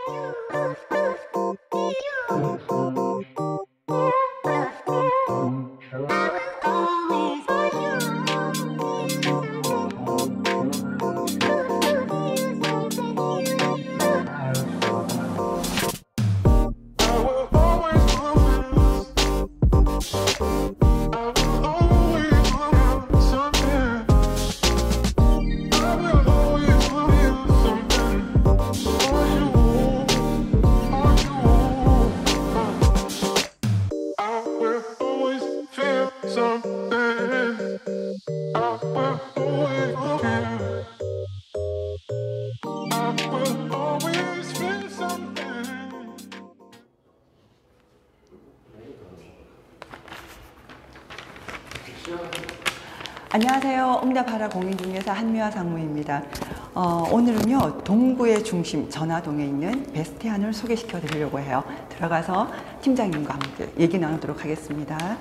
안녕하세요. 응답하라 공인중개사 한미화 상무입니다. 오늘은요 동구의 중심 전화동에 있는 베스티안을 소개시켜 드리려고 해요. 들어가서 팀장님과 함께 얘기 나누도록 하겠습니다.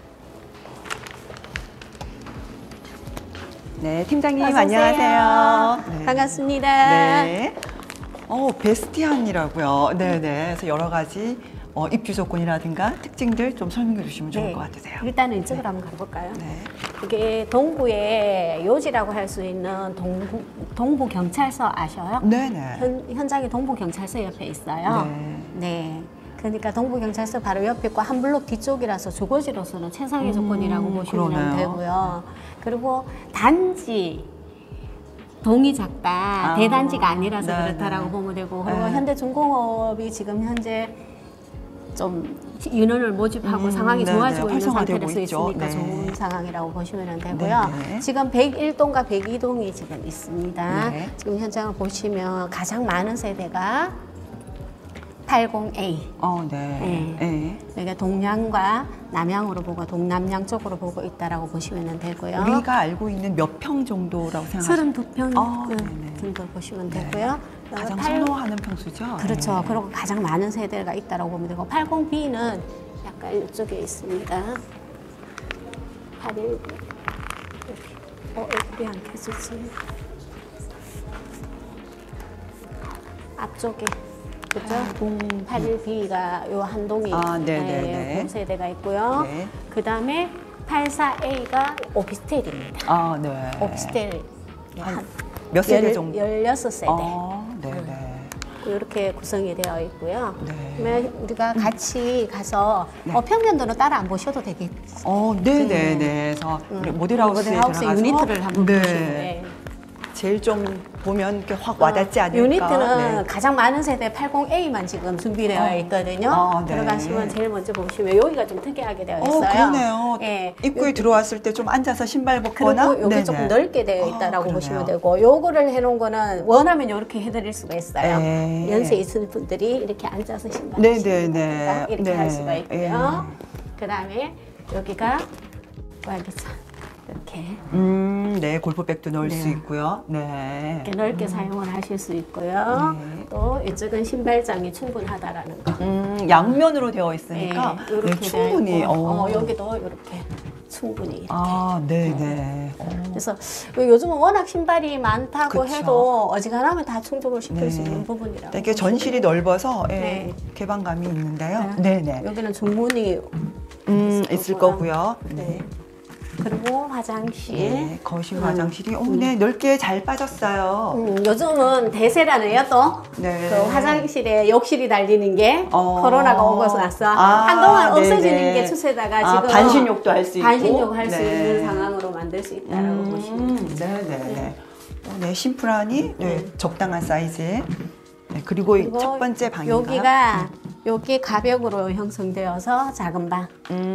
네, 팀장님 안녕하세요. 네. 반갑습니다. 네. 베스티안이라고요. 네네. 그래서 여러 가지 입주 조건이라든가 특징들 좀 설명해 주시면 좋을 것 같으세요. 일단은 이쪽으로 한번 가볼까요? 네. 이게 동구의 요지라고 할 수 있는 동부경찰서 아셔요? 네네. 현장이 동부경찰서 옆에 있어요. 네. 그러니까 동부경찰서 바로 옆에 있고 한 블록 뒤쪽이라서 주거지로서는 최상의 조건이라고 보시면 그러네요. 되고요. 그리고 단지 동이 작다, 대단지가 아니라서 그렇다라고 보면 되고, 그리고 현대중공업이 지금 현재 좀 인원을 모집하고 상황이 좋아지고 있는 상태로서 있으니까 좋은 상황이라고 보시면 되고요. 지금 101동과 102동이 지금 있습니다. 지금 현장을 보시면 가장 많은 세대가 80A. 그러니까 동양과 남양으로 보고 동남양 쪽으로 보고 있다라고 보시면 되고요. 우리가 알고 있는 몇 평 정도라고 생각하시면 32평 정도 보시면 되고요. 가장 선호하는 평수죠? 그렇죠. 그리고 가장 많은 세대가 있다라고 보면 되고 80B는 약간 이쪽에 있습니다. 81 얼굴이 안 켜지지. 앞쪽에 그죠? 81B가 요 한 동이 세대가 있고요. 그 다음에 84A가 오피스텔입니다. 오피스텔 몇 세대 정도? 16세대. 이렇게 구성이 되어 있고요. 그러면 우리가 같이 가서 평면도는 따라 안 보셔도 되겠죠. 그래서 모델하우스에 들어가서 유니트를 한번 보시면 제일 좀 보면 이렇게 확 와닿지 않을까. 유니트는 가장 많은 세대 80A만 지금 준비되어 있거든요. 들어가시면 제일 먼저 보시면 여기가 좀 특이하게 되어 있어요. 그러네요. 입구에 들어왔을 때 좀 앉아서 신발 벗거나. 그리고 여기 조금 넓게 되어 있다라고 보시면 되고, 요거를 해놓은 거는 원하면 이렇게 해드릴 수가 있어요. 연세 있을 분들이 이렇게 앉아서 신발 이렇게 할 수가 있고요. 그 다음에 여기가 와기차. 이렇게. 골프백도 넣을 수 있고요. 이렇게 넓게 사용을 하실 수 있고요. 또 이쪽은 신발장이 충분하다라는 거. 양면으로 되어 있으니까 충분히. 여기도 이렇게 충분히 이렇게. 그래서 요즘은 워낙 신발이 많다고 해도 어지간하면 다 충족을 시킬 수 있는 부분이라고. 이게 전실이 넓어서 개방감이 있는데요. 여기는 중문이 있을 거고요. 그리고 화장실. 거실 화장실이 넓게 잘 빠졌어요. 요즘은 대세라네요, 또. 그 화장실에 욕실이 달리는 게 코로나가 오고 나서 한동안 없어지는 게 추세다가 지금 반신욕도 할 수 있고 반신욕 할 수 있는 상황으로 만들 수 있다라고 보시면 됩니다. 심플하니 적당한 사이즈에. 그리고 첫 번째 방인가요? 여기 가벽으로 형성되어서 작은 방.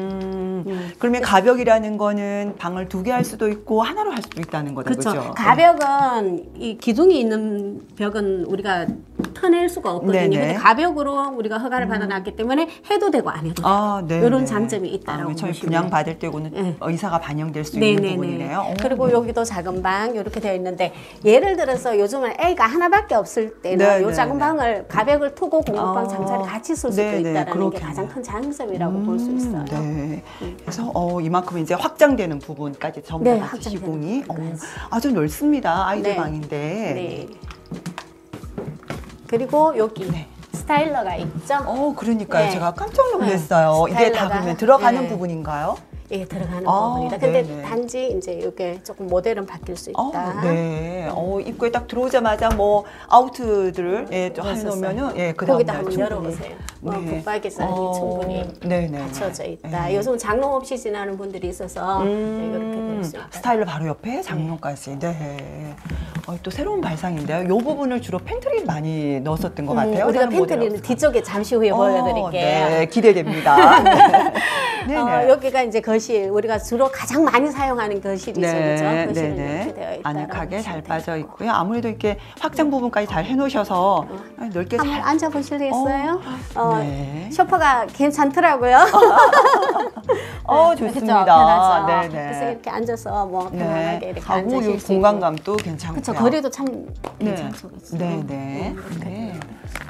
그러면 가벽이라는 거는 방을 2개 할 수도 있고 하나로 할 수도 있다는 거죠, 그렇죠? 가벽은 이 기둥이 있는 벽은 우리가 터낼 수가 없거든요. 근데 가벽으로 우리가 허가를 받아놨기 때문에 해도 되고 안 해도 되고 이런 장점이 있다라고 보시면 저희 분양 받을 때고는 의사가 반영될 수 있는 부분이네요. 그리고 여기도 작은 방 이렇게 되어 있는데, 예를 들어서 요즘은 애가 하나밖에 없을 때는 이 작은 방을 가벽을 트고 공부방 잠자리 같이 쓸 수도 있다는 게 가장 큰 장점이라고 볼 수 있어요. 그래서 이만큼 이제 확장되는 부분까지 전부 다 시공이 아주 넓습니다. 아이들 방인데. 그리고 여기 스타일러가 있죠. 그러니까요. 네. 제가 깜짝 놀랐어요. 네. 이게 다 스타일러가- 그러면 들어가는 네. 부분인가요? 예, 들어가는 아, 부분이다. 근데 네네. 단지 이제 이게 조금 모델은 바뀔 수 있다. 네. 입구에 딱 들어오자마자 뭐 아우트들을 좀 해놓으면은 그 거기다 다음 한번 날 열어보세요. 붙박이살이 충분히 네네. 갖춰져 있다. 네. 요즘 장롱 없이 지나는 분들이 있어서 이렇게 될 수 있다. 스타일러 바로 옆에 장롱까지. 네. 또 새로운 발상인데요. 이 부분을 주로 팬트리 많이 넣었었던 것 같아요. 우리가 다른 팬트리는 모델은 뒤쪽에 잠시 후에 보여드릴게요. 네, 기대됩니다. 네. 네네. 여기가 이제 거실, 우리가 주로 가장 많이 사용하는 거실이죠. 네, 그죠? 거실은 네네. 이렇게 되어 있다. 아늑하게 잘 빠져 있고요. 아무래도 이렇게 확장 부분까지 잘 해놓으셔서 넓게 한번 잘. 앉아보실래요? 네. 소파가 괜찮더라고요. 좋습니다. 그쵸? 편하죠. 네네. 그래서 이렇게 앉아서 뭐 네. 편안하게 이렇게 하고 앉으실 이 수 있고. 공간감도 괜찮고요. 그렇죠. 거리도 참 네. 괜찮죠. 그쵸? 네네. 이렇게. 네.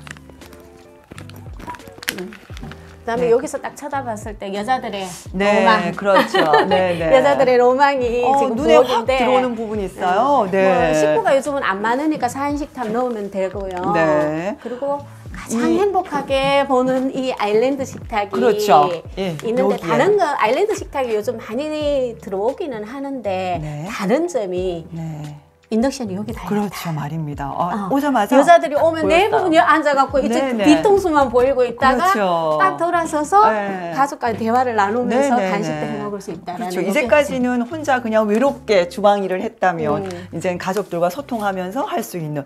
그다음에 네. 여기서 딱 쳐다봤을 때 여자들의 네, 로망. 그렇죠. 네네. 여자들의 로망이 지금 눈에 확 부엌인데 들어오는 부분이 있어요. 네. 뭐 식구가 요즘은 안 많으니까 4인 식탁 넣으면 되고요. 네. 그리고 가장 행복하게 보는 이 아일랜드 식탁이 그렇죠. 예, 있는데 여기에. 다른 거 아일랜드 식탁이 요즘 많이 들어오기는 하는데 네. 다른 점이 네. 인덕션이 여기 다 있다. 그렇죠. 말입니다. 오자마자 여자들이 오면 네 보였어요. 분이 앉아갖고 이제 네네. 뒤통수만 보이고 있다가 그렇죠. 딱 돌아서서 네. 가족과의 대화를 나누면서 네네네. 간식도 해 먹을 수 있다라는 그렇죠. 거. 이제까지는 혼자 그냥 외롭게 주방 일을 했다면 이제는 가족들과 소통하면서 할 수 있는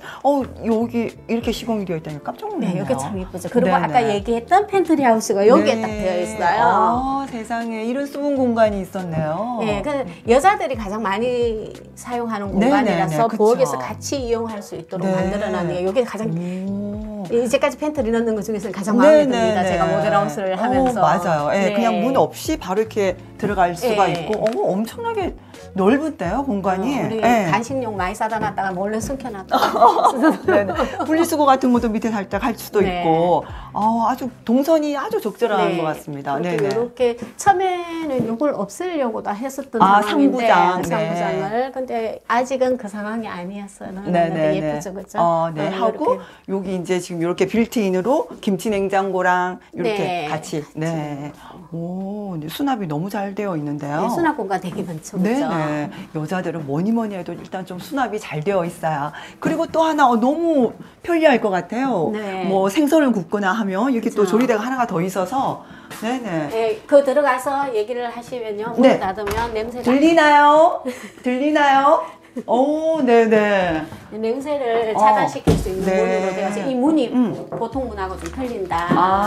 여기 이렇게 시공이 되어 있다니 깜짝 놀랐네요. 네, 여기 참 예쁘죠. 그리고 네네. 아까 얘기했던 팬트리 하우스가 여기에 네. 딱 되어 있어요. 세상에 이런 숨은 공간이 있었네요. 네, 그 여자들이 가장 많이 사용하는 네네네, 공간이라서 그쵸. 부엌에서 같이 이용할 수 있도록 네. 만들어놨네요. 여기 가장 오. 이제까지 팬트리 넣는 것 중에서는 가장 마음에 듭니다. 제가 모델하우스를 하면서. 맞아요. 예, 네. 그냥 문 없이 바로 이렇게 들어갈 수가 네. 있고 엄청나게 넓은데요, 공간이. 우리 예. 간식용 많이 사다 놨다가 몰래 숨겨놨다. 네네. 분리수거 같은 것도 밑에 살짝 할 수도 네. 있고 아주 동선이 아주 적절한 것 같습니다. 네네. 이렇게 처음에는 이걸 없애려고 다 했었던 상부장. 상황인데 네. 상부장을 근데 아직은 그 상황이 아니었어요. 네네. 예쁘죠, 그렇죠? 네. 하고 여기 이제 지금 이렇게 빌트인으로 김치 냉장고랑 이렇게 네. 같이. 네. 오, 근데 수납이 너무 잘 되어 있는데요. 네, 수납 공간 되게 많죠, 그렇죠? 네네. 여자들은 뭐니 해도 일단 좀 수납이 잘 되어 있어야. 그리고 또 하나 너무 편리할 것 같아요. 네. 뭐 생선을 굽거나 하면 여기 또 그렇죠. 조리대가 하나가 더 있어서. 네네. 네, 그 들어가서 얘기를 하시면요. 네. 문을 닫으면 냄새가 들리나요? 들리나요? 오, 네네. 냄새를 차단시킬 수 있는 네. 문으로 되어서 이 문이 보통 문하고 좀 틀린다.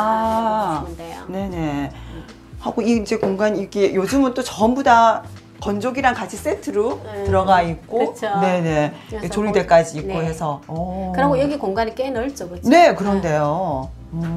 보시면 돼요. 네네. 하고 이제 공간 이게 요즘은 또 전부 다 건조기랑 같이 세트로 들어가 있고, 그쵸. 네네. 그래서 조리대까지 있고 네. 해서. 그리고 여기 공간이 꽤 넓죠, 그렇죠? 네, 그런데요.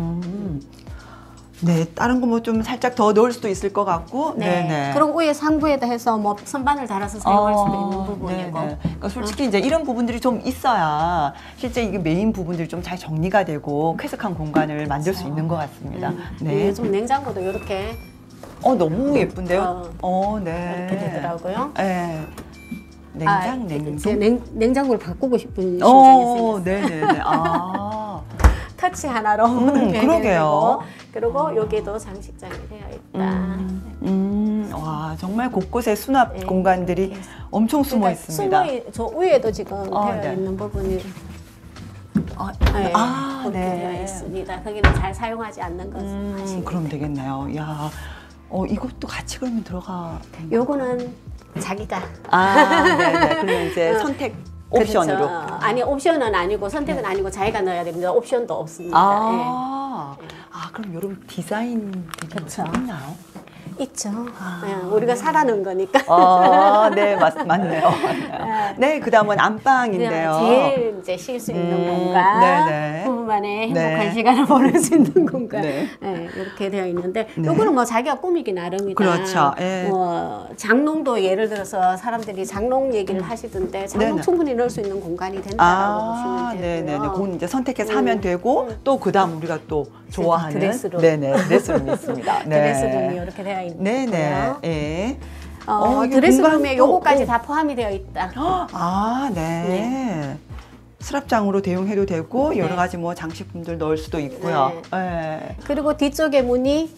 네, 다른 거 뭐 좀 살짝 더 넣을 수도 있을 것 같고. 네. 네네. 그리고 위에 상부에다 해서 뭐 선반을 달아서 사용할 수도 있는 부분이고. 네네. 그러니까 솔직히 이제 이런 부분들이 좀 있어야 실제 이게 메인 부분들이 좀 잘 정리가 되고 쾌적한 공간을 만들 수 있는 것 같습니다. 네. 요즘 냉장고도 이렇게 너무 예쁜데요? 네. 이렇게 되더라고요. 네. 냉동? 제 냉장고를 바꾸고 싶은 심정이 생겼어요. 네네네. 터치 하나로 모든 게 그러게요. 되고 그리고 여기도 장식장이 되어 있다. 와, 정말 곳곳에 수납 네. 공간들이 이렇게. 엄청 숨어 그러니까 있습니다. 저 위에도 지금 되어 네. 있는 부분이 네. 되어 있습니다. 거기는 잘 사용하지 않는 것을 그럼 되겠네요. 야, 이것도 같이 그러면 들어가. 요거는 자기가 네네. 그러면 이제 선택 옵션으로. 그렇죠. 아니 옵션은 아니고 선택은 아니고 자기가 넣어야 됩니다. 옵션도 없습니다. 그럼 여러분 디자인들이 그렇죠. 있나요? 있죠. 우리가 사라는 거니까. 네, 맞네요. 네, 그 다음은 안방인데요. 제일 이제 쉴 수 있는 공간, 네네. 부부만의 행복한 네. 시간을 보낼 수 있는 공간, 네. 이렇게 되어 있는데, 네. 요거는 뭐 자기가 꾸미기 나름이다. 그렇죠. 예. 뭐 장롱도 예를 들어서 사람들이 장롱 얘기를 하시던데, 장롱 네네. 충분히 넣을 수 있는 공간이 된다라고 보시면 되고요. 네네네. 그건 이제 선택해서 하면 되고, 또 그 다음 우리가 또 좋아하는 드레스룸. 네네, 드레스룸이 있습니다. 네. 드레스룸이 이렇게 되어 있고요. 네네. 예. 이게 드레스룸에 공간도- 요거까지 다 포함이 되어 있다. 네. 수납장으로 대용해도 되고 네. 여러 가지 뭐 장식품들 넣을 수도 있고요. 네. 그리고 뒤쪽에 문이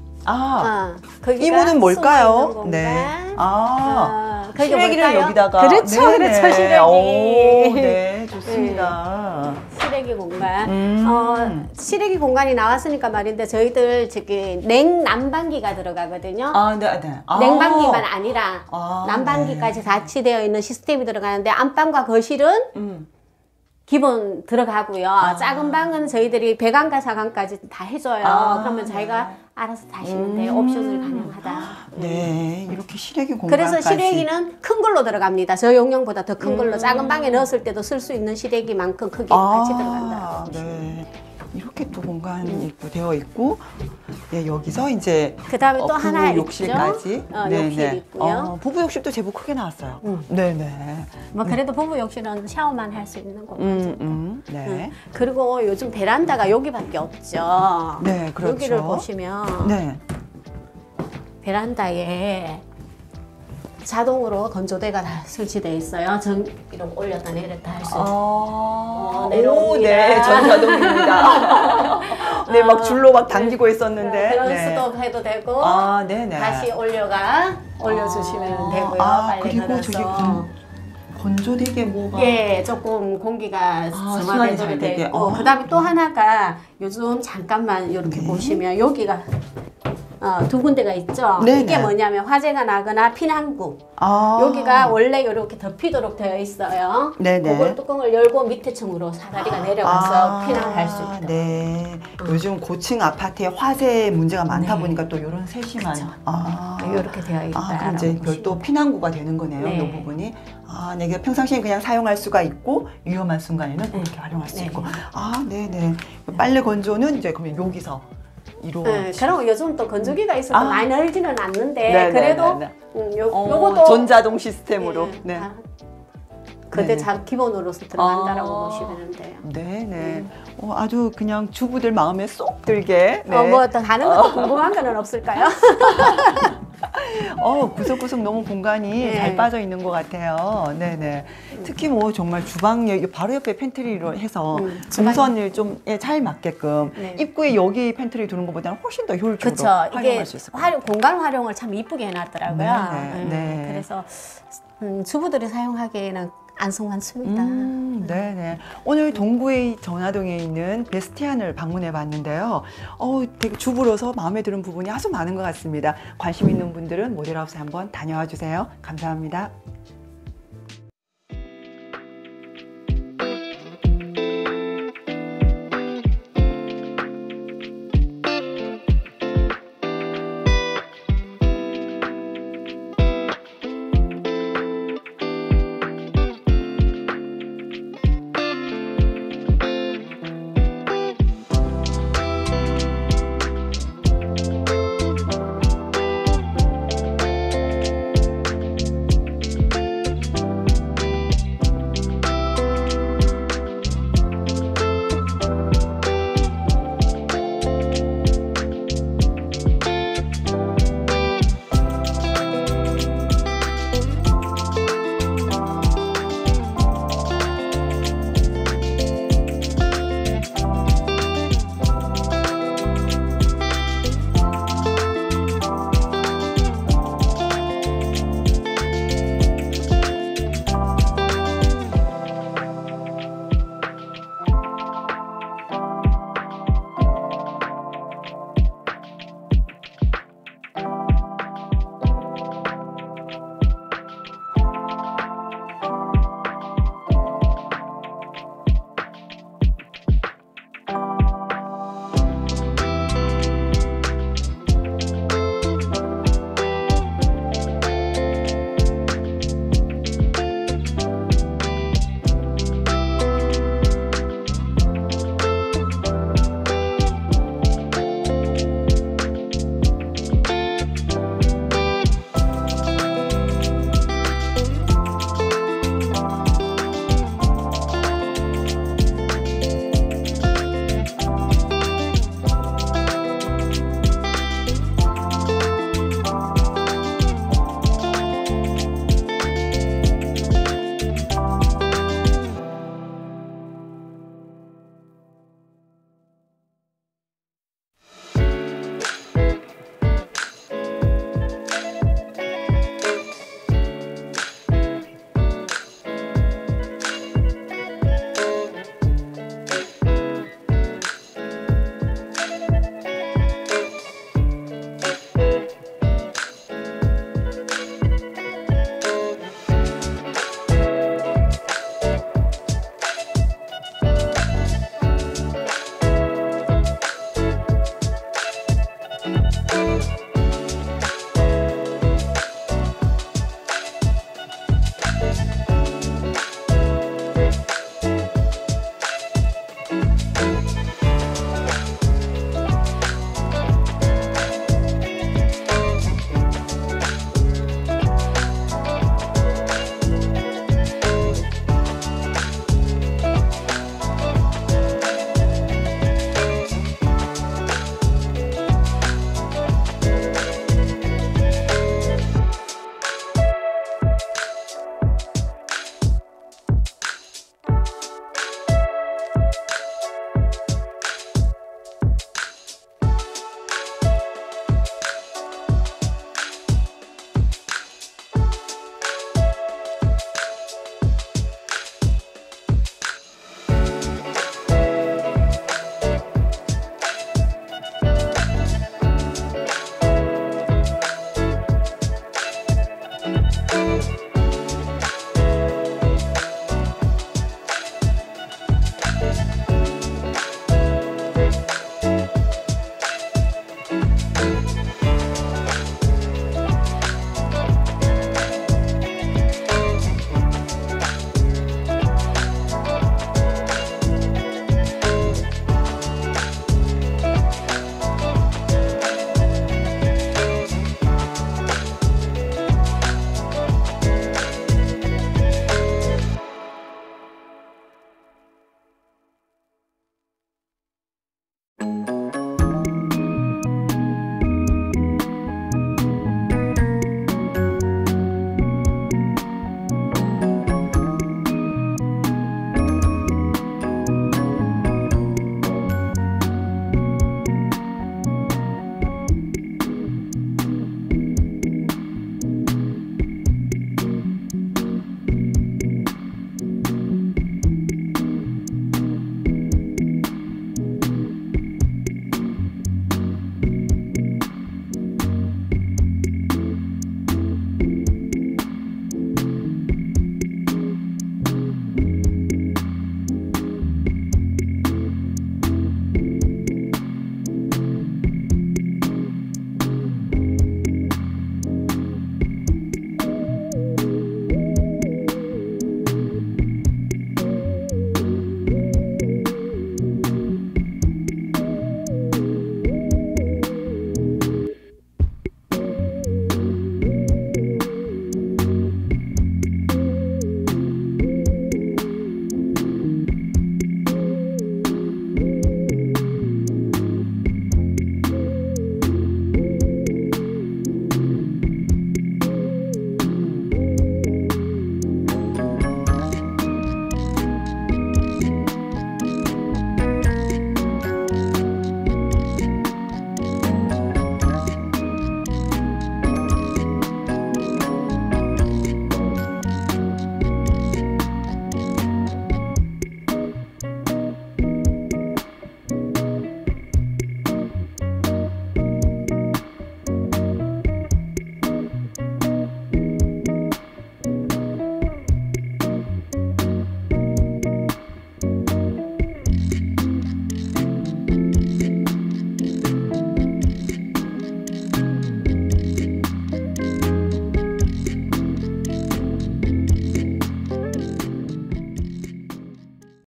이 문은 뭘까요? 공간. 네. 그게 시래기를 뭘까요? 여기다가. 그렇죠, 네네. 그렇죠, 시래기. 오, 네, 좋습니다. 시래기 공간. 시래기 공간이 나왔으니까 말인데 저희들 저기 냉난방기가 들어가거든요. 네, 네. 냉방기만 아니라 아, 난방기까지 같이 되어 있는 시스템이 들어가는데 안방과 거실은 기본 들어가고요. 작은 방은 저희들이 배관과 사관까지 다 해줘요. 그러면 자기가 알아서 다시면 돼요. 옵션을 가능하다. 네, 이렇게 시래기 공간까지. 그래서 시래기는 큰 걸로 들어갑니다. 저 용량보다 더 큰 걸로 작은 방에 넣었을 때도 쓸 수 있는 시래기만큼 크게 같이 들어간다고 보시면 네. 이렇게 또 공간이 있고 되어 있고, 네, 여기서 이제 그다음에 또 부부 하나 욕실까지. 있죠. 욕실 있고요. 부부 욕실도 제법 크게 나왔어요. 네네. 뭐 그래도 부부 욕실은 샤워만 할 수 있는 공간이죠. 네. 그리고 요즘 베란다가 여기밖에 없죠. 네, 그렇죠. 여기를 보시면 네. 베란다에 자동으로 건조대가 다 설치되어 있어요. 전기로 올렸다 내렸다 할 수 있어요. 내려옵니다. 네, 전자동입니다. 네, 막 줄로 막 당기고 있었는데. 그런 네. 수도 해도 되고 네네. 다시 올려주시면 되고요. 빨리 그리고 덜어서. 저기 건조되게 뭐가. 예, 조금 공기가 순환이 잘 정화되도록 되게. 되고 그다음에 또 하나가 요즘 잠깐만 이렇게 보시면 여기가 두 군데가 있죠. 네네. 이게 뭐냐면 화재가 나거나 피난구. 여기가 원래 이렇게 덮이도록 되어 있어요. 네네. 그걸 뚜껑을 열고 밑에 층으로 사다리가 내려가서 피난할 수 있다. 네. 요즘 고층 아파트에 화재 문제가 많다 네. 보니까 또 이런 세심한. 그쵸. 이렇게 되어 있다. 그럼 이제 별도 피난구가 되는 거네요. 네. 이 부분이. 내가 평상시에 그냥 사용할 수가 있고 위험한 순간에는 그렇게 활용할 수 네. 있고. 네네. 빨래 건조는 이제 그러면 여기서 그럼 요즘 또 건조기가 있어서 많이 늘지는 않는데 네, 그래도 네, 요것도 전자동 시스템으로. 네. 네. 그때 네. 기본으로서 들어간다라고 보시면 돼요. 네네. 아주 그냥 주부들 마음에 쏙 들게. 네. 뭐 또 다른 것도 궁금한 거는 없을까요? 구석구석 너무 공간이 네. 잘 빠져 있는 것 같아요. 네네. 특히 뭐 정말 주방 여기 바로 옆에 팬트리로 해서 동선을 좀 잘 맞게끔 네. 입구에 여기 팬트리 두는 것보다는 훨씬 더 효율적으로 그렇죠. 이게 활용할 수 있을 것 같아요. 공간 활용을 참 이쁘게 해놨더라고요. 네. 그래서 주부들이 사용하기에는 안성맞습니다. 네네. 오늘 동구의 전화동에 있는 베스티안을 방문해 봤는데요. 되게 주부로서 마음에 드는 부분이 아주 많은 것 같습니다. 관심 있는 분들은 모델하우스 한번 다녀와 주세요. 감사합니다.